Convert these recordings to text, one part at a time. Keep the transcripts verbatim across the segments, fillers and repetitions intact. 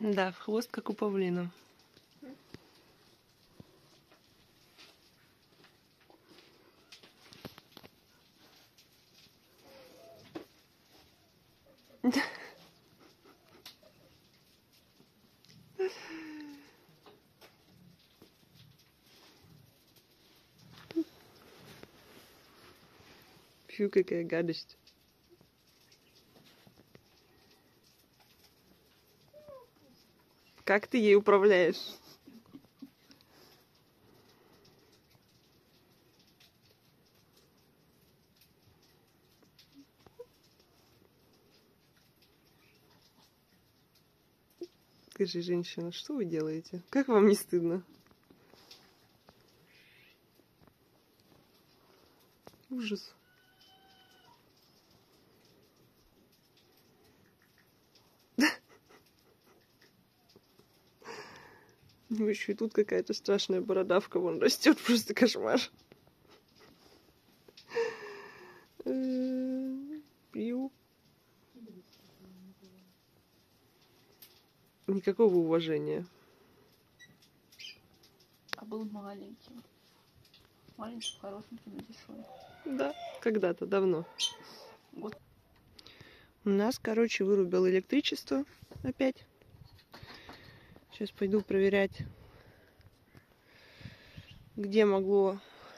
Да, в хвост, как у павлина. Фу, какая гадость. Как ты ей управляешь? Скажи, женщина, что вы делаете? Как вам не стыдно? Ужас. Ну еще и тут какая-то страшная бородавка вон растет, просто кошмар. Пью. Никакого уважения. А был маленьким. Маленький, хорошенький, но дешевый. Да, когда-то, давно. Вот. У нас, короче, вырубил электричество опять. Сейчас пойду проверять, где могло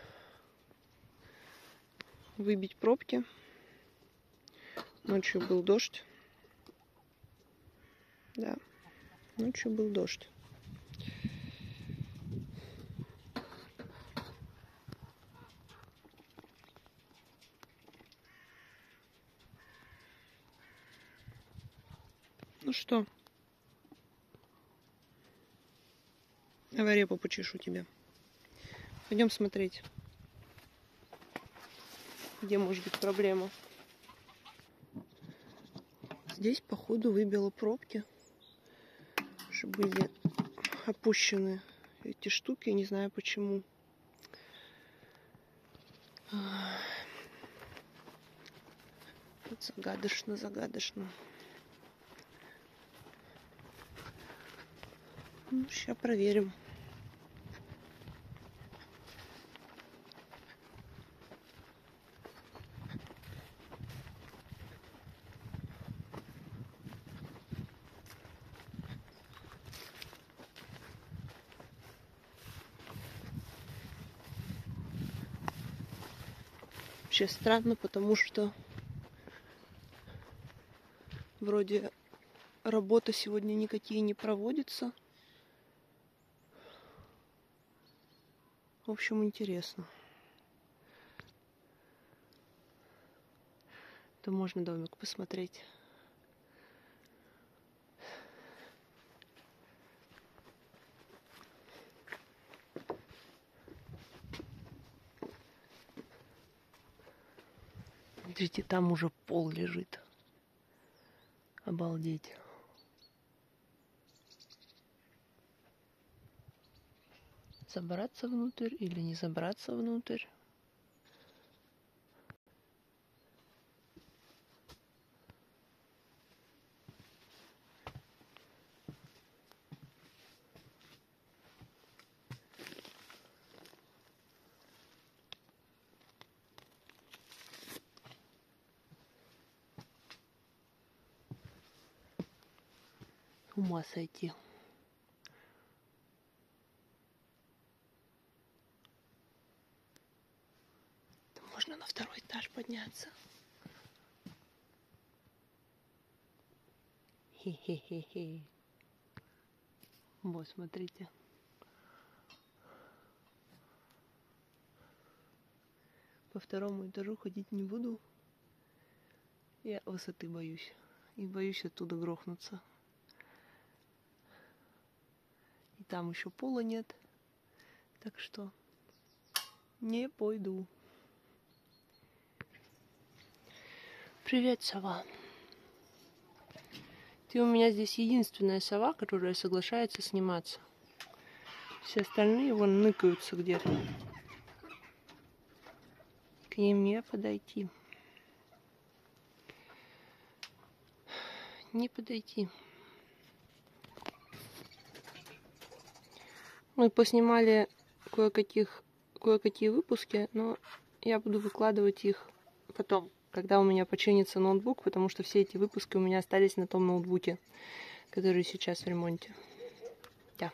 выбить пробки. Ночью был дождь. Да, ночью был дождь. Ну что, давай репу почешу тебе. Пойдем смотреть, где может быть проблема. Здесь, походу, выбило пробки, что были опущены эти штуки, не знаю почему. Загадочно, загадочно. Ну, сейчас проверим. Вообще странно, потому что вроде работа сегодня никакие не проводятся. В общем, интересно. То можно домик посмотреть. Смотрите, там уже пол лежит. Обалдеть. Забраться внутрь или не забраться внутрь? С ума сойти. Можно на второй этаж подняться. Хе-хе-хе-хе. Вот, смотрите. По второму этажу ходить не буду. Я высоты боюсь. И боюсь оттуда грохнуться. И там еще пола нет. Так что не пойду. Привет, сова. Ты у меня здесь единственная сова, которая соглашается сниматься. Все остальные вон ныкаются где-то. К ним не подойти. Не подойти. Мы поснимали кое-каких, кое-какие выпуски, но я буду выкладывать их потом, когда у меня починится ноутбук, потому что все эти выпуски у меня остались на том ноутбуке, который сейчас в ремонте. Да.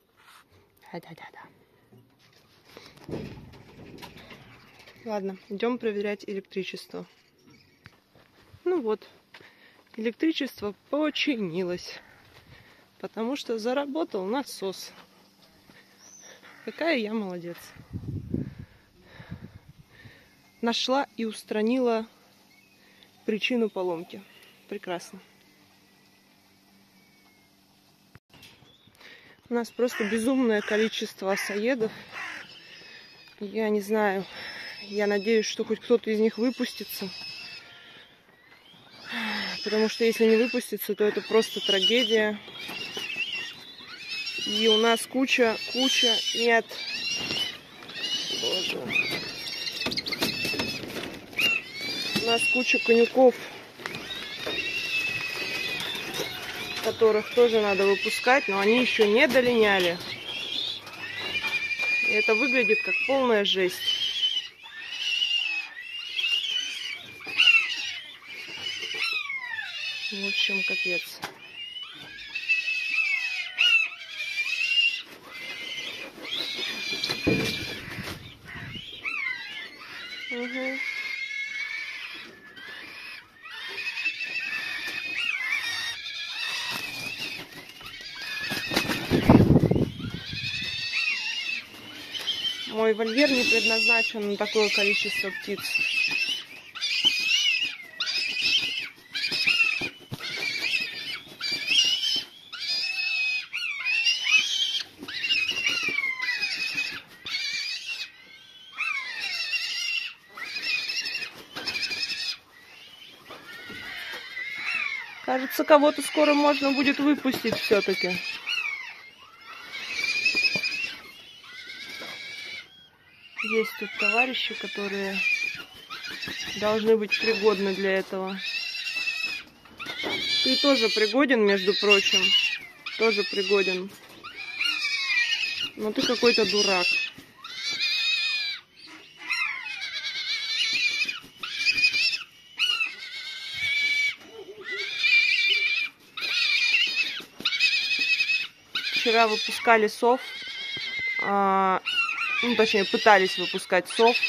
Да-да-да-да. Ладно, идем проверять электричество. Ну вот, электричество починилось, потому что заработал насос. Какая я молодец. Нашла и устранила причину поломки. Прекрасно. У нас просто безумное количество осаедов. Я не знаю. Я надеюсь, что хоть кто-то из них выпустится. Потому что если не выпустится, то это просто трагедия. И у нас куча, куча, нет. Боже. У нас куча конюков, которых тоже надо выпускать, но они еще не долиняли. И это выглядит как полная жесть. В общем, капец. Угу. Мой вольер не предназначен на такое количество птиц. Кажется, кого-то скоро можно будет выпустить все-таки. Есть тут товарищи, которые должны быть пригодны для этого. Ты тоже пригоден, между прочим. Тоже пригоден. Но ты какой-то дурак. Вчера выпускали сов. А, ну, точнее, пытались выпускать сов.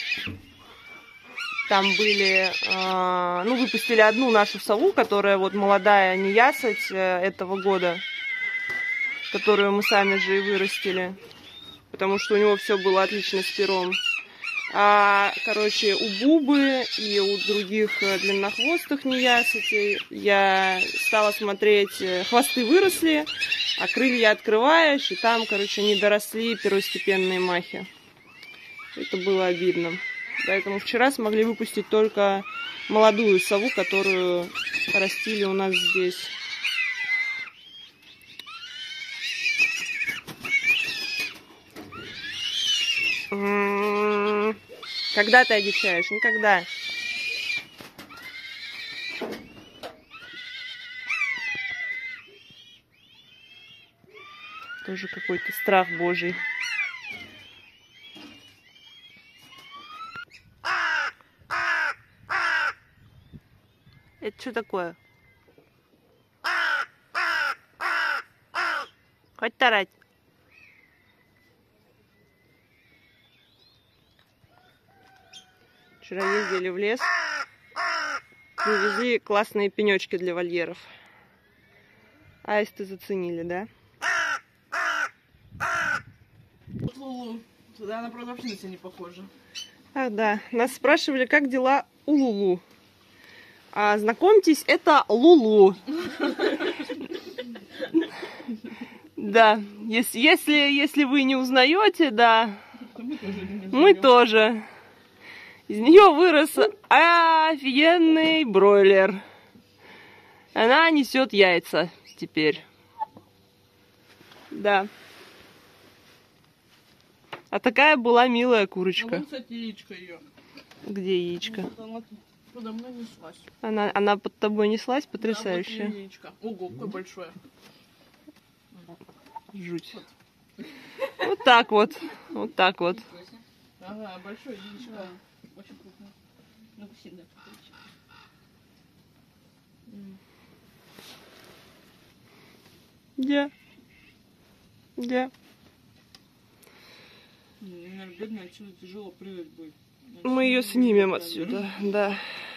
Там были, а, ну, выпустили одну нашу сову, которая вот молодая неясыть этого года, которую мы сами же и вырастили, потому что у него все было отлично с пером. А, короче, у Бубы и у других длиннохвостых неясытей я стала смотреть, хвосты выросли, а крылья открываешь, и там, короче, не доросли первостепенные махи. Это было обидно. Поэтому вчера смогли выпустить только молодую сову, которую растили у нас здесь. Когда ты одичаешь? Никогда. Тоже какой-то страх Божий. Это что такое? Хоть тарать. Вчера ездили в лес, привезли классные пенечки для вольеров. Аисты заценили, да? Лулу. Туда она продавщица не похожа. Ах, да. Нас спрашивали, как дела у Лулу. А, знакомьтесь, это Лулу. Да. Если, если, если вы не узнаете, да, мы тоже. Из нее вырос офигенный бройлер. Она несет яйца теперь. Да. А такая была милая курочка. А вон, кстати, яичко ее. Где яичко? Вот она подо мной неслась. Она, она под тобой неслась, Да, потрясающе. вот яичко. Ого, какое большое. Жуть. Вот. Вот так вот. Вот так вот. Ага, большой яичко. Да, очень крупный. Ну, сильно крупный. Где? Где? Наверное, бедная, отсюда тяжело прыгать будет. Мы ее снимем отсюда, да.